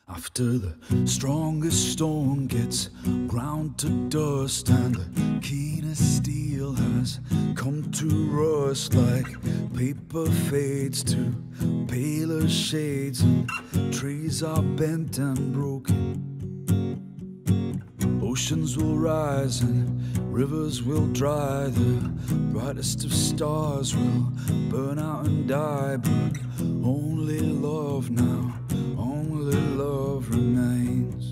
After the strongest stone gets ground to dust and the keenest steel has come to rust, like paper fades to paler shades and trees are bent and broken. Oceans will rise and rivers will dry, the brightest of stars will burn out and die, but only love now, only love remains.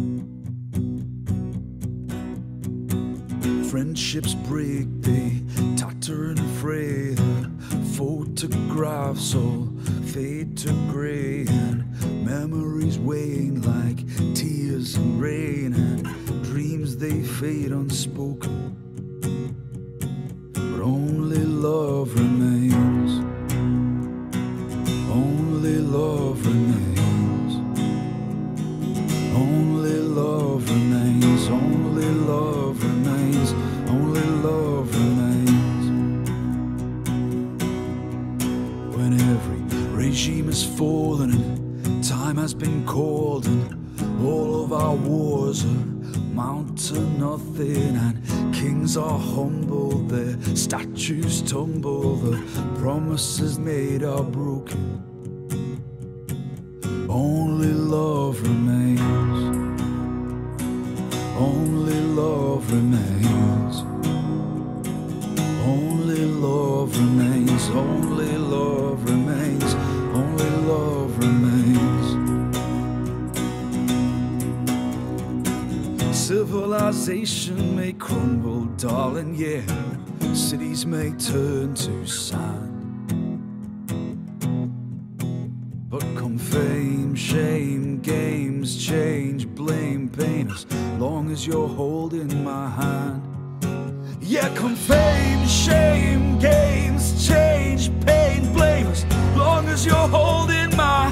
Friendships break, they tatter and fray, the photographs all fade to grey, and memories wane like tears and rain, and dreams they fade unspoken, but only love remains, only love remains, only love remains, only love remains, only love remains. When every regime has fallen and time has been called and all of our wars are mount to nothing, and kings are humbled, their statues tumble, the promises made are broken, only love remains, only love remains, only love remains, only love remains, only love remains. Civilization may crumble, darling, yeah. Cities may turn to sand, but come fame, shame, games, change, blame, pain, as long as you're holding my hand. Yeah, come fame, shame, games, change, pain, blame, as long as you're holding my hand.